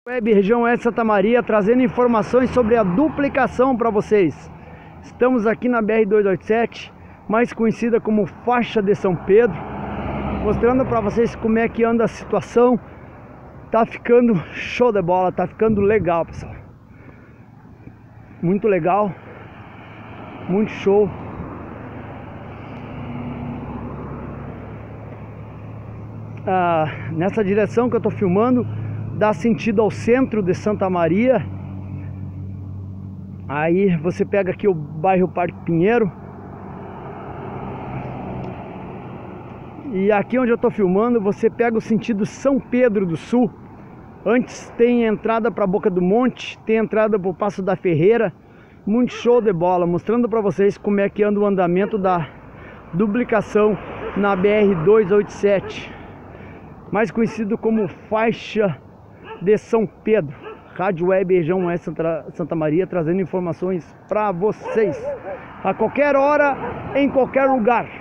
Web Região Oeste Santa Maria, trazendo informações sobre a duplicação para vocês. Estamos aqui na BR-287, mais conhecida como faixa de São Pedro, mostrando para vocês como é que anda a situação. Tá ficando show de bola, tá ficando legal, pessoal. Muito legal, muito show. Nessa direção que eu tô filmando, dá sentido ao centro de Santa Maria. Aí você pega aqui o bairro Parque Pinheiro. E aqui onde eu tô filmando, você pega o sentido São Pedro do Sul. Antes tem entrada para Boca do Monte, tem entrada para o Passo da Ferreira. Muito show de bola, mostrando para vocês como é que anda o andamento da duplicação na BR-287, mais conhecido como faixa de São Pedro. Rádio Web Região Oeste Santa Maria, trazendo informações para vocês a qualquer hora, em qualquer lugar.